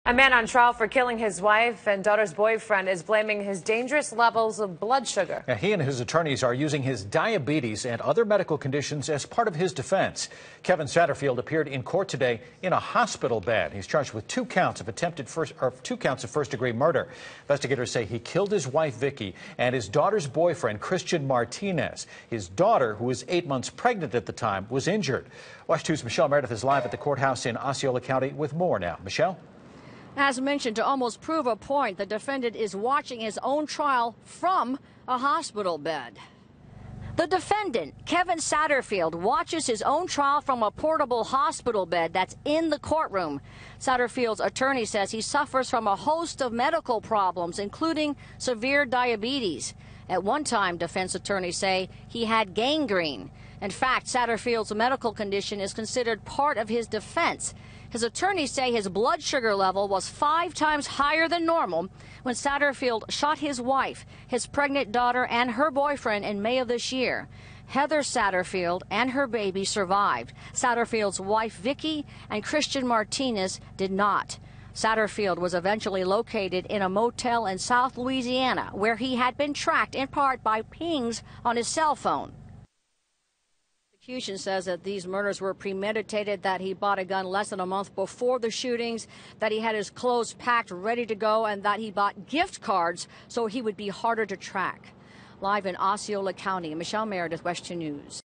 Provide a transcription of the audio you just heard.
A man on trial for killing his wife and daughter's boyfriend is blaming his dangerous levels of blood sugar. Now, he and his attorneys are using his diabetes and other medical conditions as part of his defense. Kevin Satterfield appeared in court today in a hospital bed. He's charged with two counts of first-degree murder. Investigators say he killed his wife, Vicky, and his daughter's boyfriend, Christian Martinez. His daughter, who was 8 months pregnant at the time, was injured. WESH 2's Michelle Meredith is live at the courthouse in Osceola County with more now. Michelle? As mentioned, to almost prove a point, the defendant is watching his own trial from a hospital bed. The defendant, Kevin Satterfield, watches his own trial from a portable hospital bed that's in the courtroom. Satterfield's attorney says he suffers from a host of medical problems, including severe diabetes. At one time, defense attorneys say he had gangrene. In fact, Satterfield's medical condition is considered part of his defense. His attorneys say his blood sugar level was 5 times higher than normal when Satterfield shot his wife, his pregnant daughter, and her boyfriend in May of this year. Heather Satterfield and her baby survived. Satterfield's wife, Vicky, and Christian Martinez did not. Satterfield was eventually located in a motel in South Louisiana, where he had been tracked in part by pings on his cell phone. The prosecution says that these murders were premeditated, that he bought a gun less than a month before the shootings, that he had his clothes packed, ready to go, and that he bought gift cards so he would be harder to track. Live in Osceola County, Michelle Meredith, WESH 2 News.